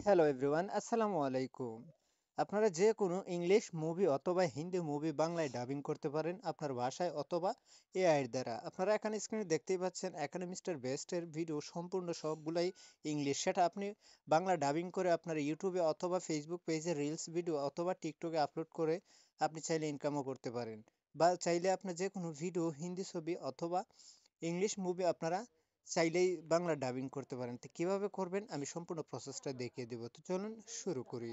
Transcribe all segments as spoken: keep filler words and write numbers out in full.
Hello everyone, আসসালামু আলাইকুম। আপনারা যে কোনো ইংলিশ মুভি অথবা হিন্দি মুভি বাংলায় ডাবিং করতে পারেন আপনার ভাষায় অথবা এআই এর দ্বারা। আপনারা এখানে স্ক্রিনে দেখতেই পাচ্ছেন, এখানে মিস্টার বেস্টের ভিডিও সম্পূর্ণ সবগুলাই ইংলিশ। সেটা আপনি বাংলা ডাবিং করে আপনার ইউটিউবে অথবা ফেসবুক পেজে রিলস ভিডিও অথবা টিকটকে আপলোড করে আপনি চাইলে ইনকামও করতে পারেন। বা চাইলে আপনার যে কোনো ভিডিও হিন্দি ছবি অথবা ইংলিশ মুভি আপনারা চাইলেই বাংলা ডাবিং করতে পারেন। তো কিভাবে করবেন আমি সম্পূর্ণ প্রসেসটা দেখিয়ে দেব। তো চলুন শুরু করি।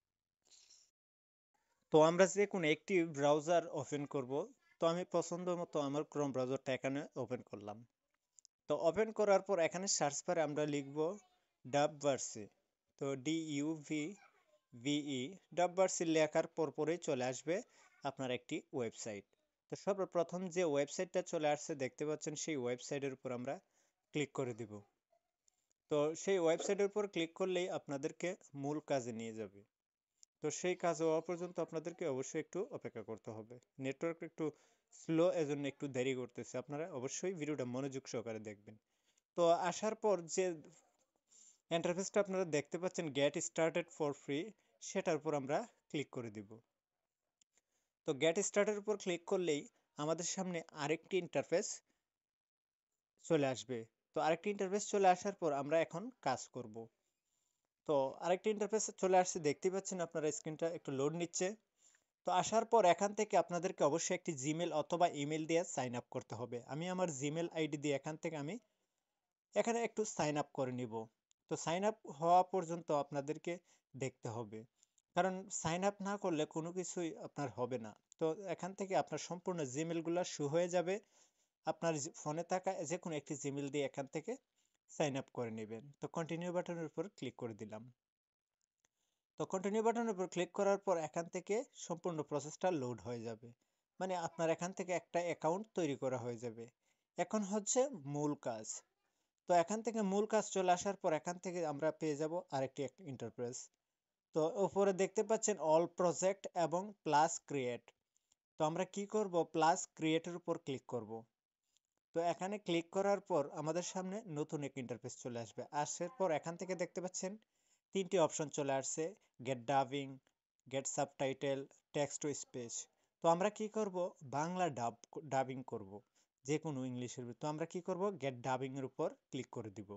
তো আমরা যে কোনো একটি ব্রাউজার ওপেন করব। তো আমি পছন্দ মতো আমার ক্রোম ব্রাউজারটা এখানে ওপেন করলাম। তো ওপেন করার পর এখানে সার্চ বারে আমরা লিখব ডাবভার্সি। তো D U B V E Dubverse লেখার পর পরেই চলে আসবে আপনার একটি ওয়েবসাইট। তো সর্বপ্রথম যে ওয়েবসাইটটা চলে আসছে দেখতে পাচ্ছেন, সেই ওয়েবসাইটের উপর আমরা ক্লিক করে দিব। তো সেই ওয়েবসাইটের উপর ক্লিক করলেই আপনাদেরকে মূল কাজে নিয়ে যাবে। তো সেই কাজ হওয়া পর্যন্ত আপনাদেরকে অবশ্যই একটু অপেক্ষা করতে হবে। নেটওয়ার্ক একটু স্লো, এজন্য একটু দেরি করতেছে। আপনারা অবশ্যই ভিডিওটা মনোযোগ সহকারে দেখবেন। তো আসার পর যে ইন্টারফেসটা আপনারা দেখতে পাচ্ছেন, গেট স্টার্টেড ফর ফ্রি, সেটার উপর আমরা ক্লিক করে দিব। তো গেট স্টার্টের উপর ক্লিক করলেই আমাদের সামনে আরেকটি ইন্টারফেস চলে আসবে। তো আরেকটি ইন্টারফেস চলে আসার পর আমরা এখন কাজ করব। তো আরেকটি ইন্টারফেস চলে আসছে, দেখতেই পাচ্ছেন আপনারা, স্ক্রিনটা একটু লোড নিচ্ছে। তো আসার পর এখান থেকে আপনাদেরকে অবশ্যই একটি জিমেল অথবা ইমেল দিয়ে সাইন আপ করতে হবে। আমি আমার জিমেল আইডি দিয়ে এখান থেকে আমি এখানে একটু সাইন আপ করে নিব। তো সাইন আপ হওয়া পর্যন্ত আপনাদেরকে দেখতে হবে, কারণ সাইন আপ না করলে কোনো কিছুই আপনার হবে না। তো এখান থেকে আপনার সম্পূর্ণ জিমেলগুলো শো হয়ে যাবে। আপনার ফোনে থাকা যে কোনো একটি জিমেল দিয়ে এখান থেকে সাইন আপ করে নেবেন। তো কন্টিনিউ বাটনের উপর ক্লিক করে দিলাম। তো কন্টিনিউ বাটনের উপর ক্লিক করার পর এখান থেকে সম্পূর্ণ প্রসেসটা লোড হয়ে যাবে। মানে আপনার এখান থেকে একটা অ্যাকাউন্ট তৈরি করা হয়ে যাবে। এখন হচ্ছে মূল কাজ। তো এখান থেকে মূল কাজ চলে আসার পর এখান থেকে আমরা পেয়ে যাব আরেকটি ইন্টারফেস। তো উপরে দেখতে পাচ্ছেন অল প্রজেক্ট এবং প্লাস ক্রিয়েট। তো আমরা কি করব, প্লাস ক্রিয়েটের উপর ক্লিক করব। তো এখানে ক্লিক করার পর আমাদের সামনে নতুন এক ইন্টারফেস চলে আসবে। আসার পর এখান থেকে দেখতে পাচ্ছেন তিনটি অপশন চলে আসছে, get dubbing, get subtitle, text to speech. তো আমরা কি করব, বাংলা ডাব ডাবিং করব যে কোনো ইংলিশের। তো আমরা কি করব, গেট ডাবিং এর উপর ক্লিক করে দিব।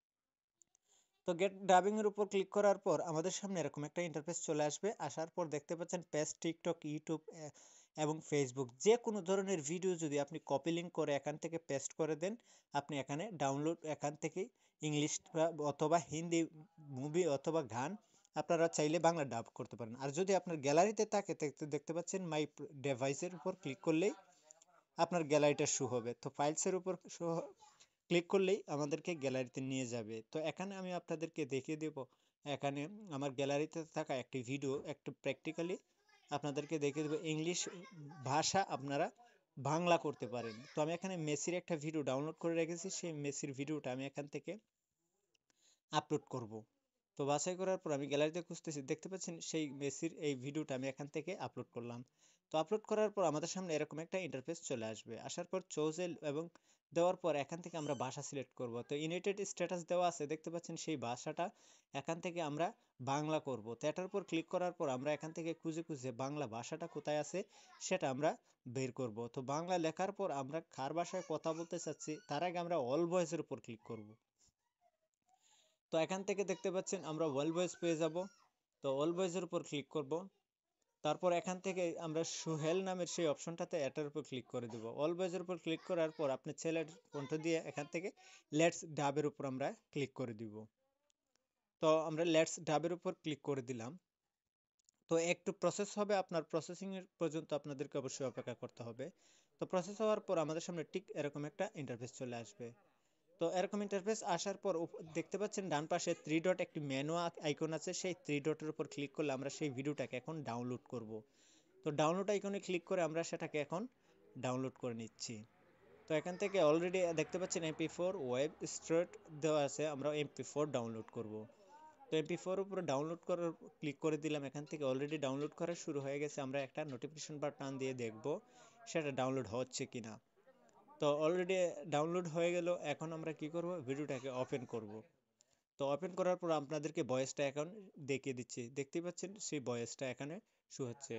তো গেট ডাবিং এর উপর ক্লিক করার পর আমাদের সামনে এরকম একটা ইন্টারফেস চলে আসবে। আসার পর দেখতে পাচ্ছেন পেজ, টিকটক, ইউটিউব এবং ফেসবুক যে কোনো ধরনের ভিডিও যদি আপনি কপি লিঙ্ক করে এখান থেকে পেস্ট করে দেন, আপনি এখানে ডাউনলোড এখান থেকেই ইংলিশ অথবা হিন্দি মুভি অথবা গান আপনারা চাইলে বাংলা ডাব করতে পারেন। আর যদি আপনার গ্যালারিতে থাকে দেখতে দেখতে পাচ্ছেন মাই ডিভাইসের উপর ক্লিক করলেই আপনার গ্যালারিটা শো হবে। তো ফাইলসের উপর শো ক্লিক করলেই আমাদেরকে গ্যালারিতে নিয়ে যাবে। তো এখানে আমি আপনাদেরকে দেখিয়ে দেব, এখানে আমার গ্যালারিতে থাকা একটি ভিডিও একটু প্র্যাকটিক্যালি আপনাদেরকে দেখিয়ে দেবো ইংলিশ ভাষা আপনারা বাংলা করতে পারেন। তো আমি এখানে মেসির একটা ভিডিও ডাউনলোড করে রেখেছি, সেই মেসির ভিডিওটা আমি এখান থেকে আপলোড করব। তো বাছাই করার পর আমি গ্যালারিতে খুঁজতেছি, দেখতে পাচ্ছেন সেই মেসির এই ভিডিওটা আমি এখান থেকে আপলোড করলাম। তো আপলোড করার পর আমাদের সামনে এরকম একটা ইন্টারফেস চলে আসবে। আসার পর চোজেল এবং দেওয়ার পর এখান থেকে আমরা ভাষা সিলেক্ট করব। তো ইউনাইটেড স্ট্যাটাস দেওয়া আছে, দেখতে পাচ্ছেন সেই ভাষাটা এখান থেকে আমরা বাংলা করব। তো এটার উপর ক্লিক করার পর আমরা এখান থেকে খুঁজে খুঁজে বাংলা ভাষাটা কোথায় আছে সেটা আমরা বের করব। তো বাংলা লেখার পর আমরা কার ভাষায় কথা বলতে চাচ্ছি তার আগে আমরা অল ভয়েসের উপর ক্লিক করব। তো এখান থেকে দেখতে পাচ্ছেন আমরা ওয়াল ভয়েস পেয়ে যাব। তো অল ভয়েসের উপর ক্লিক করব। তারপর এখান থেকে আমরা সুহেল নামের সেই অপশনটাতে এটার উপর ক্লিক করে দেব। অল ভয়েসের উপর ক্লিক করার পর আপনি ছেলের কণ্ঠ দিয়ে এখান থেকে লেটস ডাবের উপর আমরা ক্লিক করে দিব। তো আমরা লেটস ডাবের উপর ক্লিক করে দিলাম। তো একটু প্রসেস হবে, আপনার প্রসেসিং এর পর্যন্ত আপনাদেরকে অবশ্যই অপেক্ষা করতে হবে। তো প্রসেস হওয়ার পর আমাদের সামনে ঠিক এরকম একটা ইন্টারফেস চলে আসবে। তো এরকম ইন্টারফেস আসার পর দেখতে পাচ্ছেন ডান পাশে থ্রি ডট একটি মেনু আইকন আছে, সেই থ্রি ডটের উপর ক্লিক করলে আমরা সেই ভিডিওটাকে এখন ডাউনলোড করব। তো ডাউনলোড আইকনে ক্লিক করে আমরা সেটাকে এখন ডাউনলোড করে নিচ্ছি। তো এখান থেকে অলরেডি দেখতে পাচ্ছেন এমপি ফোর ওয়েব স্ট্রেট দেওয়া আছে, আমরা এমপি ফোর ডাউনলোড করব। তো এমপি ফোর উপরে ডাউনলোড করার ক্লিক করে দিলাম। এখান থেকে অলরেডি ডাউনলোড করা শুরু হয়ে গেছে। আমরা একটা নোটিফিকেশন বার টান দিয়ে দেখব সেটা ডাউনলোড হচ্ছে কিনা। তো অলরেডি ডাউনলোড হয়ে গেল। এখন আমরা কি করব, ভিডিওটাকে ওপেন করব। তো ওপেন করার পর আপনাদেরকে ভয়েসটা এখন দেখিয়ে দিচ্ছি, দেখতেই পাচ্ছেন সেই ভয়েসটা এখানে শো হচ্ছে।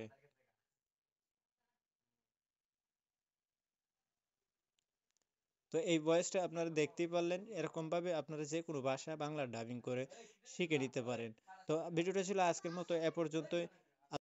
তো এই ভয়েসটা আপনারা দেখতেই পারলেন, এরকম ভাবে আপনারা যে কোনো ভাষা বাংলা ডাবিং করে শিখে নিতে পারেন। তো ভিডিওটা ছিল আজকের মতো এ পর্যন্তই।